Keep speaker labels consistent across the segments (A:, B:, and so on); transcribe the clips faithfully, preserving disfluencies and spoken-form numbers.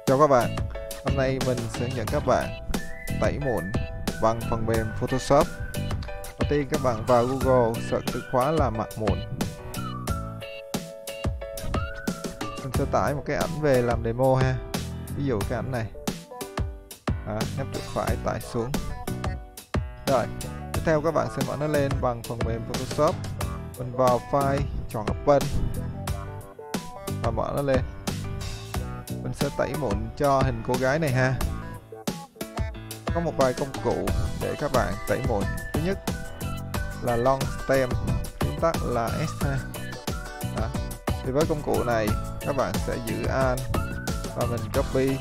A: Chào các bạn, hôm nay mình sẽ hướng dẫn các bạn tẩy mụn bằng phần mềm Photoshop. Đầu tiên các bạn vào Google search từ khóa là mặt mụn. Mình sẽ tải một cái ảnh về làm demo ha. Ví dụ cái ảnh này. Đó, nhấp chuột phải tải xuống. Rồi, tiếp theo các bạn sẽ mở nó lên bằng phần mềm Photoshop. Mình vào file, chọn Open và mở nó lên. Mình sẽ tẩy mụn cho hình cô gái này ha. Có một vài công cụ để các bạn tẩy mụn. Thứ nhất là long stem, viết tắt là S ha. Đó. Thì với công cụ này các bạn sẽ giữ Alt và mình copy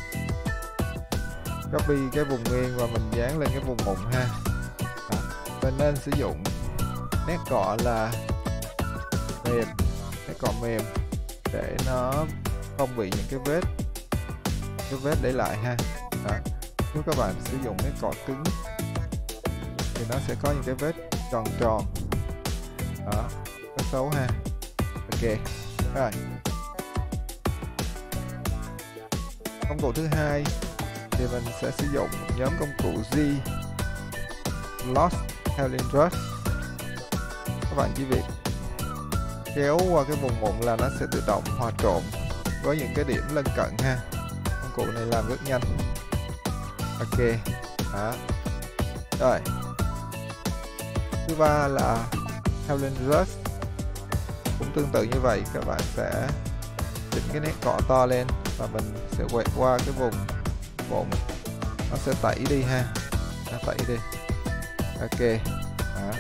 A: copy cái vùng nguyên và mình dán lên cái vùng mụn ha. Đó. Mình nên sử dụng nét cọ là mềm, nét cọ mềm để nó không bị những cái vết cái vết để lại ha. Đó. Nếu các bạn sử dụng cái cọ cứng thì nó sẽ có những cái vết tròn tròn, đó, rất xấu ha. Ok, rồi. Công cụ thứ hai thì mình sẽ sử dụng nhóm công cụ G Lost Healing Brush. Các bạn chỉ việc kéo qua cái vùng mụn là nó sẽ tự động hòa trộn với những cái điểm lân cận ha. Công cụ này làm rất nhanh. Ok, đó. Rồi, thứ ba là Healing Brush, cũng tương tự như vậy. Các bạn sẽ chỉnh cái nét cọ to lên và mình sẽ quẹt qua cái vùng mụn, nó sẽ tẩy đi ha, nó tẩy đi. Ok, đó.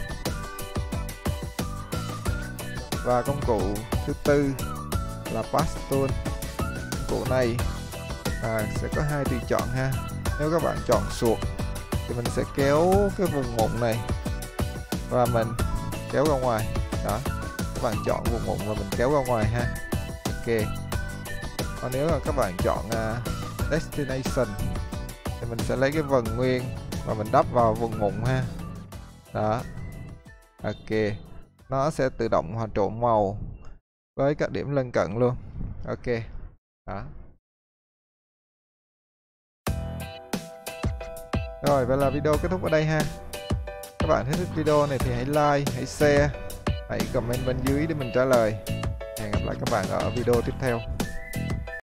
A: Và công cụ thứ tư là Pass Tool. Công cụ này à, sẽ có hai tùy chọn ha. Nếu các bạn chọn suột thì mình sẽ kéo cái vùng mụn này và mình kéo ra ngoài. Đó, các bạn chọn vùng mụn và mình kéo ra ngoài ha. Ok. Còn nếu là các bạn chọn uh, Destination thì mình sẽ lấy cái vần nguyên và mình đắp vào vùng mụn ha. Đó. Ok. Nó sẽ tự động hòa trộn màu với các điểm lân cận luôn. Ok. Đó. Rồi, vậy là video kết thúc ở đây ha. Các bạn thấy thích video này thì hãy like, hãy share, hãy comment bên dưới để mình trả lời. Hẹn gặp lại các bạn ở video tiếp theo.